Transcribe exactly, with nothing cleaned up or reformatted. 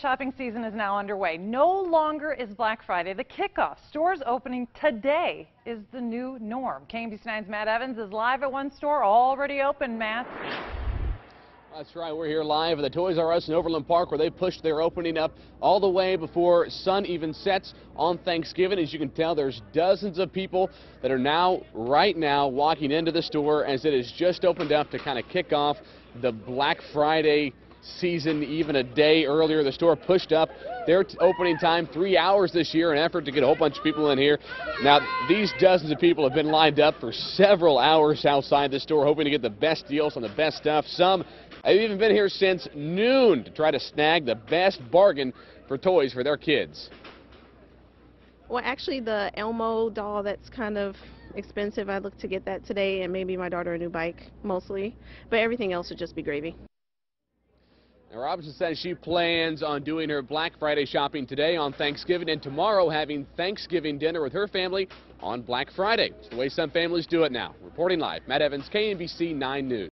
shopping season is now underway. No longer is Black Friday the kickoff. Stores opening today is the new norm. K M B C nine's Matt Evans is live at one store already open, Matt. That's right, we're here live at the Toys R Us in Overland Park, where they pushed their opening up all the way before sun even sets on Thanksgiving. As you can tell, there's dozens of people that are now, right now, walking into the store as it has just opened up to kind of kick off the Black Friday season. Even a day earlier, the store pushed up their opening time three hours this year in an effort to get a whole bunch of people in here. Now, these dozens of people have been lined up for several hours outside the store, hoping to get the best deals on the best stuff. Some have even been here since noon to try to snag the best bargain for toys for their kids. Well, actually, the Elmo doll, that's kind of expensive. I look to get that today, and maybe my daughter a new bike, mostly. But everything else would just be gravy. Now, Robinson says she plans on doing her Black Friday shopping today on Thanksgiving, and tomorrow having Thanksgiving dinner with her family on Black Friday. It's the way some families do it now. Reporting live, Matt Evans, K M B C nine News.